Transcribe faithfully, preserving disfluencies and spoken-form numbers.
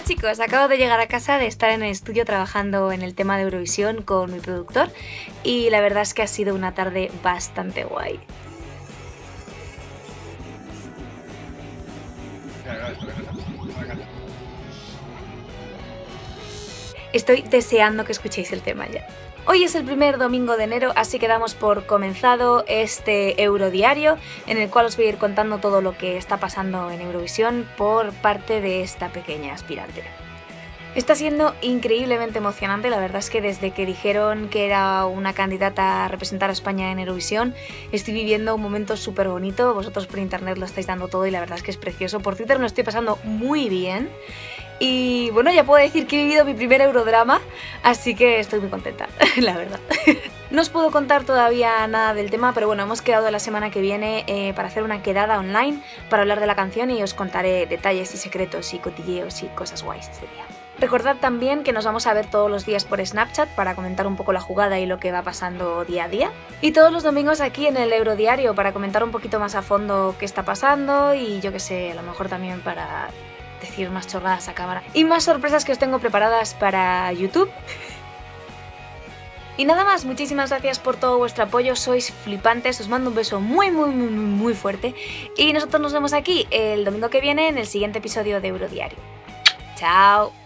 chicos, acabo de llegar a casa de estar en el estudio trabajando en el tema de Eurovisión con mi productor y la verdad es que ha sido una tarde bastante guay. Estoy deseando que escuchéis el tema ya. Hoy es el primer domingo de enero, así que damos por comenzado este Eurodiario, en el cual os voy a ir contando todo lo que está pasando en Eurovisión por parte de esta pequeña aspirante. Está siendo increíblemente emocionante, la verdad es que desde que dijeron que era una candidata a representar a España en Eurovisión, estoy viviendo un momento súper bonito, vosotros por internet lo estáis dando todo y la verdad es que es precioso, por Twitter me lo estoy pasando muy bien. Y bueno, ya puedo decir que he vivido mi primer Eurodrama, así que estoy muy contenta, la verdad. No os puedo contar todavía nada del tema, pero bueno, hemos quedado la semana que viene eh, para hacer una quedada online para hablar de la canción y os contaré detalles y secretos y cotilleos y cosas guays ese día. Recordad también que nos vamos a ver todos los días por Snapchat para comentar un poco la jugada y lo que va pasando día a día. Y todos los domingos aquí en el Eurodiario para comentar un poquito más a fondo qué está pasando y yo que sé, a lo mejor también para decir más chorradas a cámara. Y más sorpresas que os tengo preparadas para YouTube. Y nada más, muchísimas gracias por todo vuestro apoyo, sois flipantes, os mando un beso muy muy muy muy muy fuerte y nosotros nos vemos aquí el domingo que viene en el siguiente episodio de Eurodiario. ¡Chao!